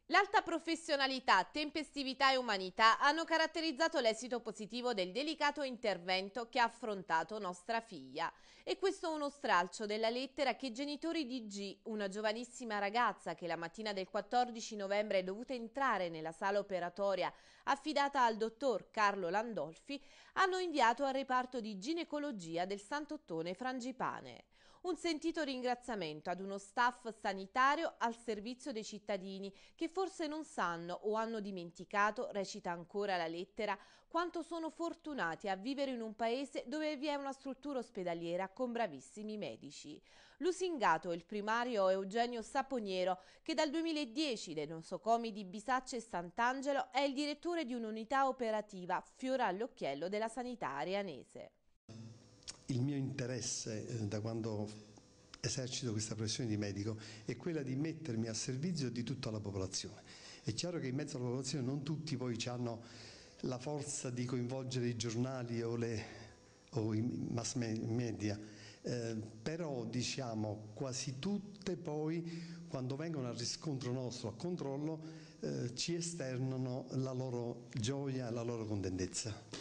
L'alta professionalità, tempestività e umanità hanno caratterizzato l'esito positivo del delicato intervento che ha affrontato nostra figlia. E questo è uno stralcio della lettera che i genitori di G, una giovanissima ragazza che la mattina del 14 novembre è dovuta entrare nella sala operatoria affidata al dottor Carlo Landolfi, hanno inviato al reparto di ginecologia del Sant'Ottone Frangipane. Un sentito ringraziamento ad uno staff sanitario al servizio dei cittadini che forse non sanno o hanno dimenticato, recita ancora la lettera, quanto sono fortunati a vivere in un paese dove vi è una struttura ospedaliera con bravissimi medici. Lusingato il primario Eugenio Saponiero, che dal 2010 dei nosocomi di Bisacce e Sant'Angelo è il direttore di un'unità operativa fiore all'occhiello della sanità arianese. Il mio interesse da quando esercito questa professione di medico è quella di mettermi a servizio di tutta la popolazione. È chiaro che in mezzo alla popolazione non tutti poi hanno la forza di coinvolgere i giornali o i mass media, però diciamo quasi tutte poi quando vengono al riscontro nostro, a controllo, ci esternano la loro gioia e la loro contentezza.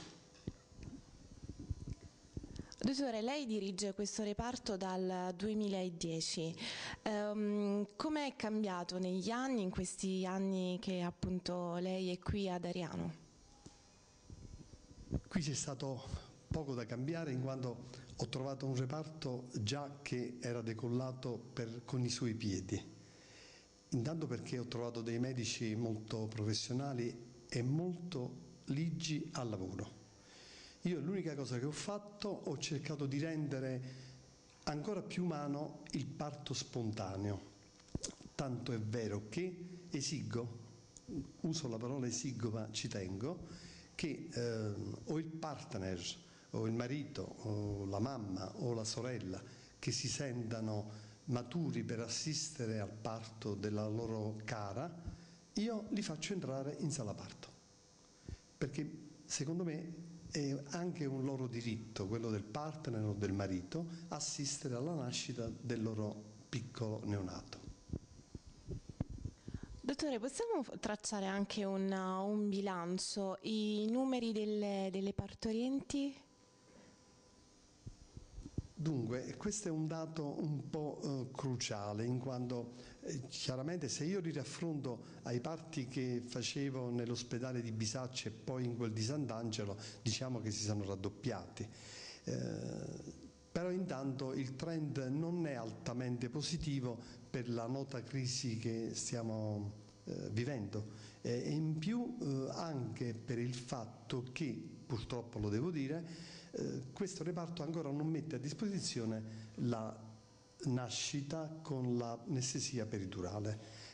Dottore, lei dirige questo reparto dal 2010. Come è cambiato negli anni, in questi anni che appunto lei è qui ad Ariano? Qui c'è stato poco da cambiare in quanto ho trovato un reparto già che era decollato con i suoi piedi. Intanto perché ho trovato dei medici molto professionali e molto ligi al lavoro. Io l'unica cosa che ho fatto, ho cercato di rendere ancora più umano il parto spontaneo. Tanto è vero che esigo, uso la parola esigo ma ci tengo, che o il partner o il marito o la mamma o la sorella che si sentano maturi per assistere al parto della loro cara, io li faccio entrare in sala parto, perché secondo me è anche un loro diritto, quello del partner o del marito, assistere alla nascita del loro piccolo neonato. Dottore, possiamo tracciare anche un bilancio, i numeri delle partorienti? Dunque, questo è un dato un po' cruciale, in quanto chiaramente se io li raffronto ai parti che facevo nell'ospedale di Bisacce e poi in quel di Sant'Angelo, diciamo che si sono raddoppiati. Però intanto il trend non è altamente positivo per la nota crisi che stiamo vivendo e in più anche per il fatto che, purtroppo lo devo dire, questo reparto ancora non mette a disposizione la nascita con l'anestesia peridurale.